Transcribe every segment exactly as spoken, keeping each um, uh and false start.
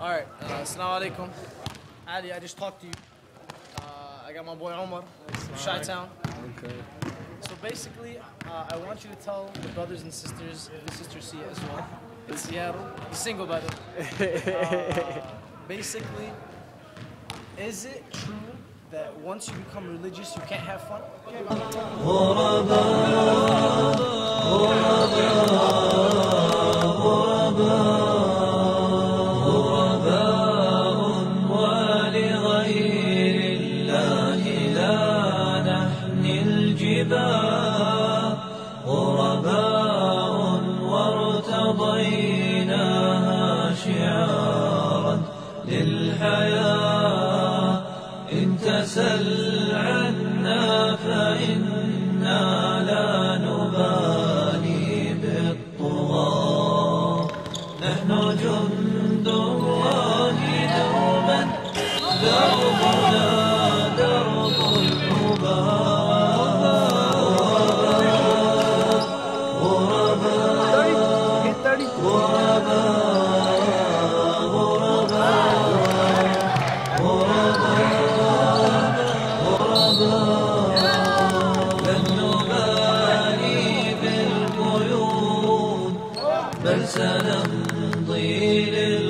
Alright, uh, assalamu alaikum. Ali, I just talked to you. Uh, I got my boy Omar from Chi-Town. Okay. So basically, uh, I want you to tell the brothers and sisters, the sister Sia as well, in Seattle. He's single, by the way. Uh, basically, is it true that once you become religious, you can't have fun? غرباء وارتضيناها شعارا للحياة إن تسل عنا فإنا لا نبالي بالطغاة نحن جند الله دوما دربنا درب الحباب بل سنمضي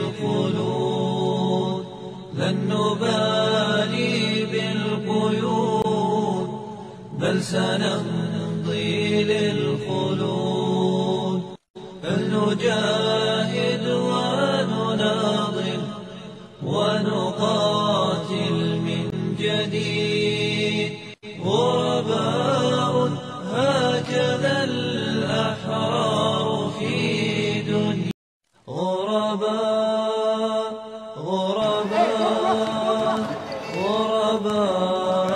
للخلود لن نبالي بالقيود بل سنمضي للخلود بل نجاهد ونناضل ونقاتل من جديد غرباء هكذا الأحرار في دنيا غرباء غرباء غرباء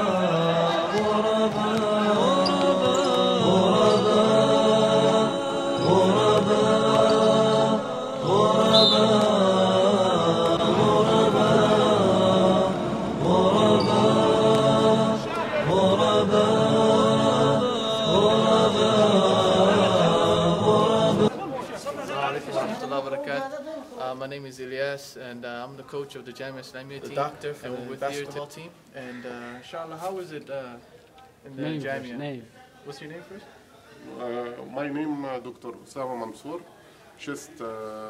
Uh, my name is Ilyas, and uh, I'm the coach of the Jamia Islamiyya team. The doctor for and the we're with basketball your team. And uh, inshallah, how is it uh, in the name Jamia? First, name. What's your name first? Uh, my name uh, Doctor Osama Mansour, just uh,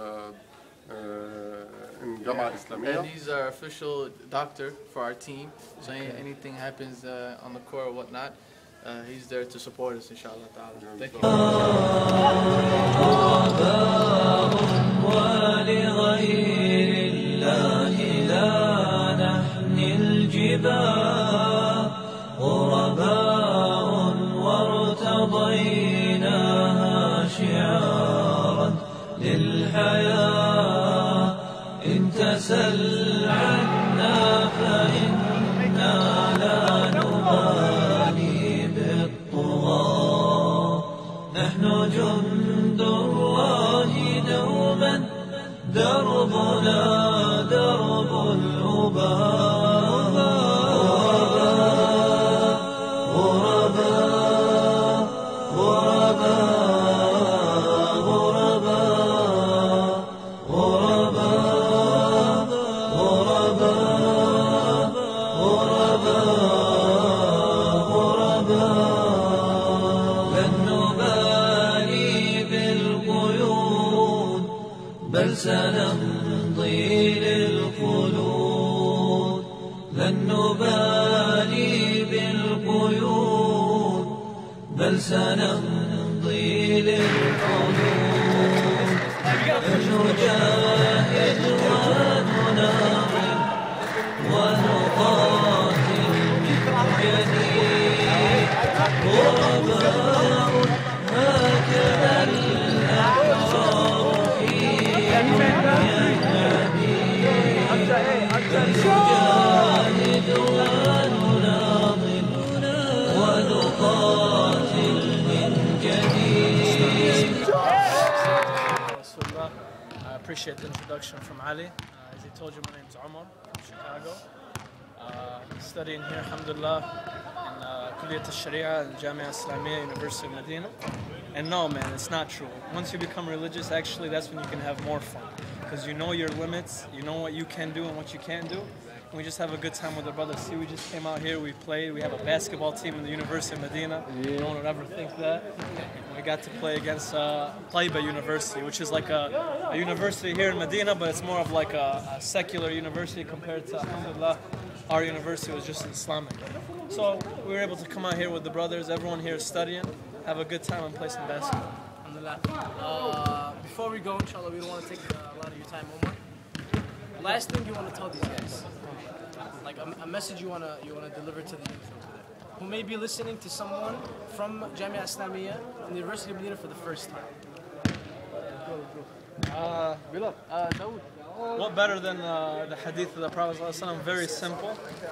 uh, in Jamia Islamiyya. And he's our official doctor for our team. So any, anything happens uh, on the court or whatnot, uh, he's there to support us, inshallah ta'ala. Thank you. ولغير الله لا نحني الجباه غرباء وارتضيناها شعارا للحياة إن تسل عنا فإنا لا نبالي بالطغاة نحن جند الله دوما دربنا درب الأباء غرباء غرباء غرباء غرباء غرباء غرباء غرباء لن نبالي بالقيود بل سنمضي للخلود لن نبالي بالقيود بل سنمضي للخلود نجاهد ونناضل ونقاتل من جديد غرباء هكذا الأحرار في نجاهد ونناضل ونقاتل من جديد. I appreciate the introduction from Ali. Uh, as he told you, my name is Omar from Chicago. Uh, studying here, alhamdulillah, in uh, Kulliyat al-Sharia and Jamia Islamiyya, University of Medina. And no, man, it's not true. Once you become religious, actually, that's when you can have more fun. because you know your limits, you know what you can do and what you can't do. And we just have a good time with our brothers. See, we just came out here, we played. We have a basketball team in the University of Medina. Yeah. No one would ever think that. We got to play against uh, Taiba University, which is like a, a university here in Medina, but it's more of like a, a secular university compared to, alhamdulillah, our university was just Islamic. So we were able to come out here with the brothers. Everyone here is studying, have a good time and play some basketball. Alhamdulillah. Uh, before we go, inshallah, we don't want to take uh, a lot of your time, Omar. Last thing you want to tell these guys, like a, a message you want to you want to deliver to the youth over there, who may be listening to someone from Jamia Islamiyya in the University of Medina for the first time. Uh, Uh, Dawood. what better than uh, the hadith of the Prophet ﷺ? Very simple.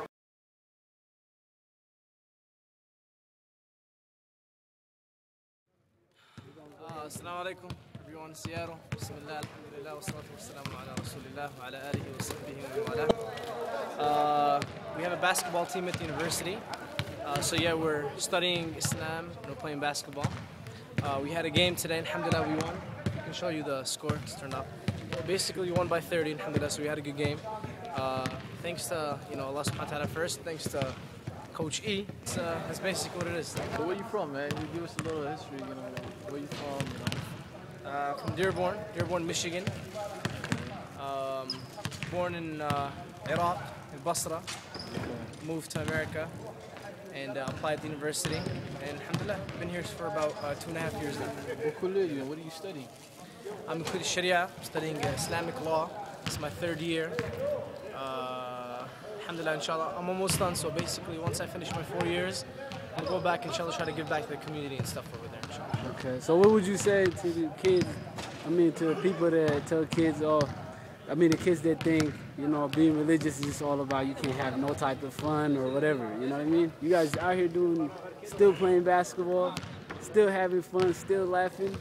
Uh, Assalamu alaikum, everyone in Seattle. Bismillah, alhamdulillah, wa salatu wa salamu ala rasulillah wa ala alihi wa sahbihi wa wala. Uh, We have a basketball team at the university. Uh, so yeah, we're studying Islam, you know, playing basketball. Uh, we had a game today, alhamdulillah, we won. I can show you the score, it's turned up. Basically, we won by thirty, alhamdulillah, so we had a good game. Uh, thanks to, you know, Allah subhanahu wa ta'ala first, thanks to Coach E. It's, uh, that's basically what it is. So where you from, man? You give us a little history, you know, where you from, you know. Uh, from Dearborn, Dearborn, Michigan. Um, born in uh, Iraq, in Basra. Moved to America and uh, applied at the university. And alhamdulillah, been here for about uh, two and a half years now. What kulliyah you in? What are you studying? I'm in Kulliyat Sharia, studying uh, Islamic law. It's my third year. Uh, alhamdulillah, inshallah, I'm almost done. So basically, once I finish my four years, I'll go back, inshallah, try to give back to the community and stuff over there, inshallah. Okay, so what would you say to the kids, I mean to the people that tell kids, oh, I mean the kids that think, you know, being religious is just all about you can't have no type of fun or whatever, you know what I mean? You guys out here doing, still playing basketball, still having fun, still laughing.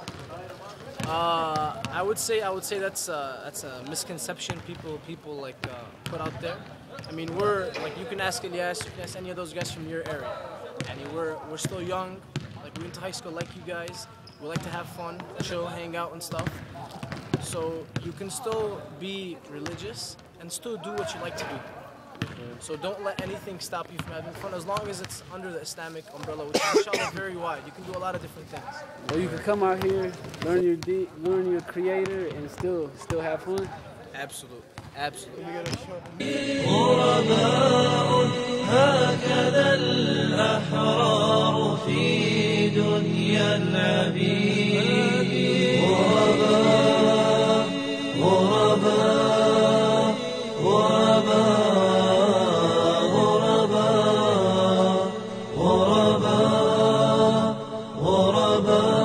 Uh, I would say I would say that's uh, that's a misconception people people like uh, put out there. I mean, we're like you can ask Ilyas, you can ask any of those guys from your area, and we're we're still young. Like we went to high school like you guys. We like to have fun, chill, hang out and stuff. So you can still be religious and still do what you like to do. So don't let anything stop you from having fun as long as it's under the Islamic umbrella, which is inshallah very wide. You can do a lot of different things. Or you can come out here, learn your de- learn your creator, and still still have fun. Absolutely, absolutely. غرباء هكذا الأحرار في دنيا العبيد غرباء غرباء غرباء غرباء غرباء غرباء